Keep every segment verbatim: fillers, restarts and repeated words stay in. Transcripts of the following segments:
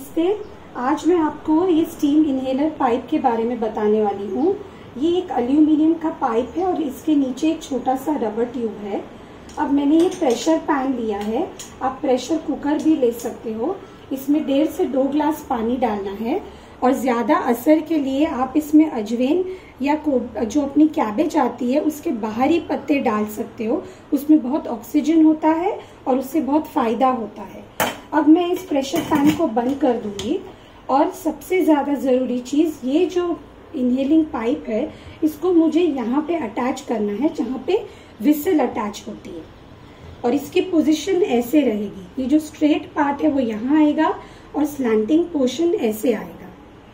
नमस्ते। आज मैं आपको ये स्टीम इनहेलर पाइप के बारे में बताने वाली हूँ। ये एक एल्यूमिनियम का पाइप है और इसके नीचे एक छोटा सा रबर ट्यूब है। अब मैंने ये प्रेशर पैन लिया है, आप प्रेशर कुकर भी ले सकते हो। इसमें डेढ़ से दो ग्लास पानी डालना है और ज्यादा असर के लिए आप इसमें अजवाइन या जो अपनी कैबेज आती है उसके बाहरी पत्ते डाल सकते हो। उसमें बहुत ऑक्सीजन होता है और उससे बहुत फायदा होता है। अब मैं इस प्रेशर पैन को बंद कर दूंगी और सबसे ज्यादा जरूरी चीज, ये जो इनहेलिंग पाइप है इसको मुझे यहाँ पे अटैच करना है जहाँ पे विसल अटैच होती है और इसकी पोजीशन ऐसे रहेगी। ये जो स्ट्रेट पार्ट है वो यहाँ आएगा और स्लैंटिंग पोर्शन ऐसे आएगा।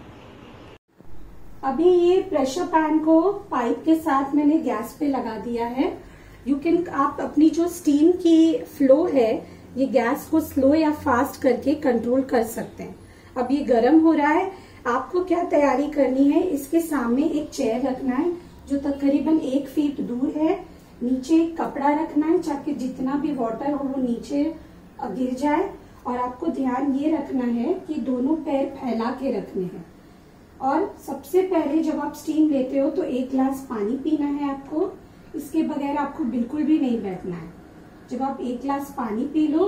अभी ये प्रेशर पैन को पाइप के साथ मैंने गैस पे लगा दिया है। यू कैन आप अपनी जो स्टीम की फ्लो है ये गैस को स्लो या फास्ट करके कंट्रोल कर सकते हैं। अब ये गर्म हो रहा है। आपको क्या तैयारी करनी है, इसके सामने एक चेयर रखना है जो तकरीबन एक फीट दूर है। नीचे एक कपड़ा रखना है ताकि जितना भी वाटर हो वो नीचे गिर जाए। और आपको ध्यान ये रखना है कि दोनों पैर फैला के रखने हैं। और सबसे पहले जब आप स्टीम लेते हो तो एक गिलास पानी पीना है आपको। इसके बगैर आपको बिल्कुल भी नहीं बैठना है। जब आप एक गिलास पानी पी लो,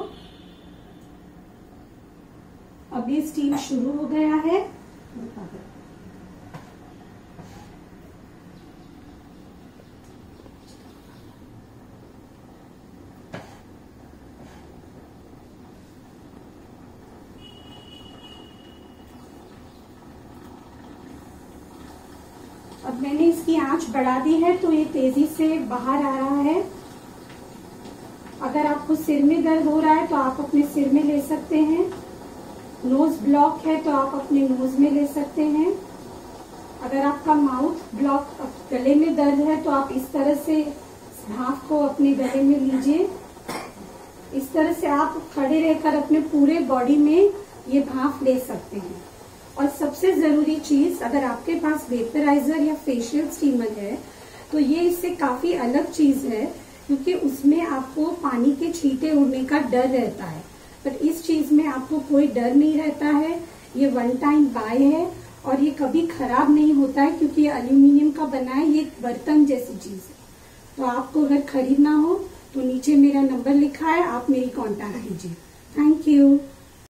अब ये स्टीम शुरू हो गया है। अब मैंने इसकी आंच बढ़ा दी है तो ये तेजी से बाहर आ रहा है। अगर आपको सिर में दर्द हो रहा है तो आप अपने सिर में ले सकते हैं। नोज ब्लॉक है तो आप अपने नोज में ले सकते हैं। अगर आपका माउथ ब्लॉक, गले में दर्द है तो आप इस तरह से भाप को अपने गले में लीजिए। इस तरह से आप खड़े रहकर अपने पूरे बॉडी में ये भाप ले सकते हैं। और सबसे जरूरी चीज, अगर आपके पास वेपराइजर या फेशियल स्टीमर है तो ये इससे काफी अलग चीज है क्योंकि उसमें आपको पानी के छींटे उड़ने का डर रहता है, पर इस चीज में आपको कोई डर नहीं रहता है। ये वन टाइम बाय है और ये कभी खराब नहीं होता है क्योंकि ये एल्यूमिनियम का बना है। ये एक बर्तन जैसी चीज है। तो आपको अगर खरीदना हो तो नीचे मेरा नंबर लिखा है, आप मेरी कांटेक्ट कीजिए। Thank you.